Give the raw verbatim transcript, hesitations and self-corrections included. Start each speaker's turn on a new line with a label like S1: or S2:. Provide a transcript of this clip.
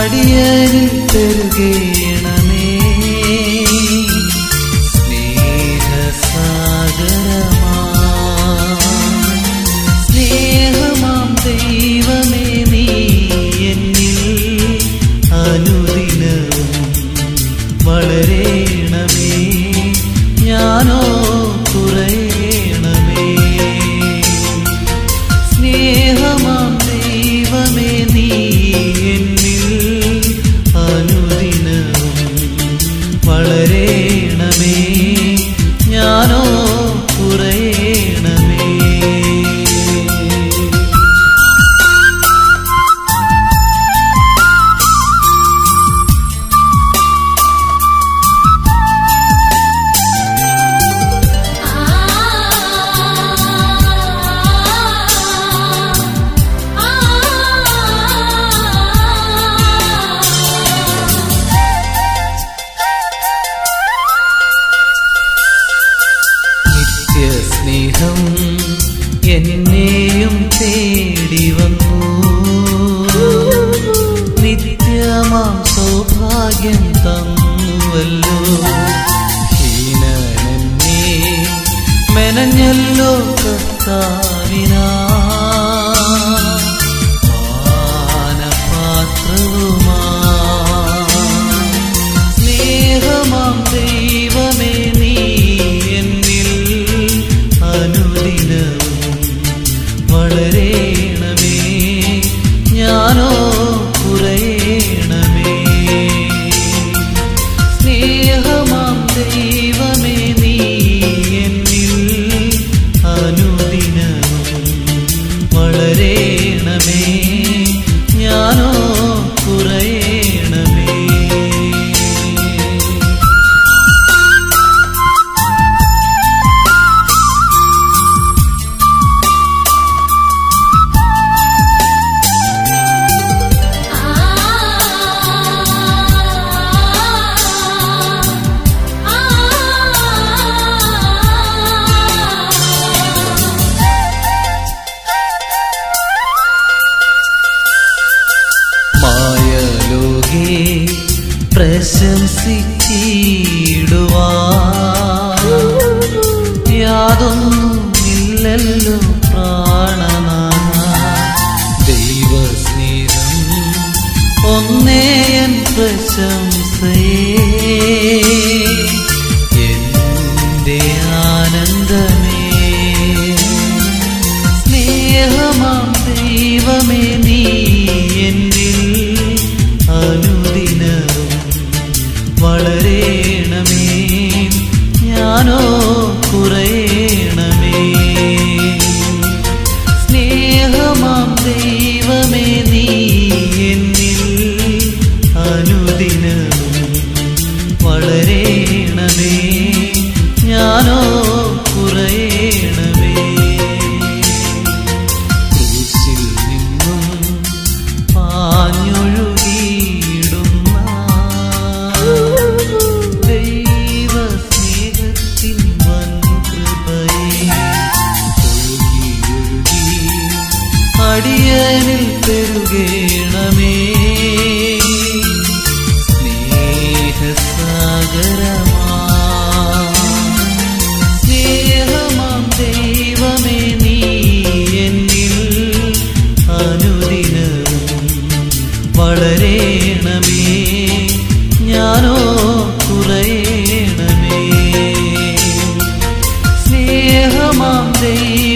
S1: അടിയനിൽ പെരുകേണമേ. സ്നേഹസാഗരമാ സ്നേഹമാം ദൈവമേ, നീ എന്നിൽ അനുദിനവും വളരേണമേ, ഞാനോ കുറയണമേ. സ്നേഹമാം ദൈവമേ, നീ എന്നിൽ അനുദിനവും വളരേണമേ, ഞാനോ കുറയണമേ. സ്നേഹം എന്നെയും തേടി വന്നു, നിത്യമാം സൗഭാഗ്യം തന്നുവല്ലോ. ഹീനനെന്നെ മെനഞ്ഞല്ലോ കർത്താവിനാ, പാനപാത്രവുമാ. സ്നേഹമാം ദൈവമേ, നീ എന്നിൽ അനുദിനവും വളരേണമേ, ഞാനോ കുറയണമേ. സ്നേഹമാം ദൈവമേ, നീ എന്നിൽ അനുദിനവും വളരേണമേ, ഞാനോ കുറയണമേ. മായലോകേ പ്രശംസിച്ചിടുവാൻ യാതൊന്നുമില്ലല്ലോ പ്രാണനാഥ. ദൈവസ്നേഹം ഒന്നേയൻ പ്രശംസയേ, എന്റെ ആനന്ദമേ. സ്നേഹമാം ദൈവമേ, നീ എന്നിൽ അനുദിനവും വളരേണമേ, ഞാനോ കുറയണമേ. സ്നേഹമാം ദൈവമേ, നീ എന്നിൽ അനുദിനവും വളരേണമേ, ഞാനോ കുറയണമേ. ക്രൂശിൽ നിന്നും പാഞ്ഞൊഴുകിയിടുന്ന ദൈവസ്നേഹത്തിൻ വൻ കൃപയെ ഒഴുകി ഒഴുകി അടിയനിൽ പെരുകേണമേ. സ്നേഹസാഗരമാ സ്നേഹമാം ദൈവമേ, നീ എന്നിൽ അനുദിനവും വളരേണമേ, ഞാനോ കുറയണമേ. സ്നേഹമാം ദൈവമേ,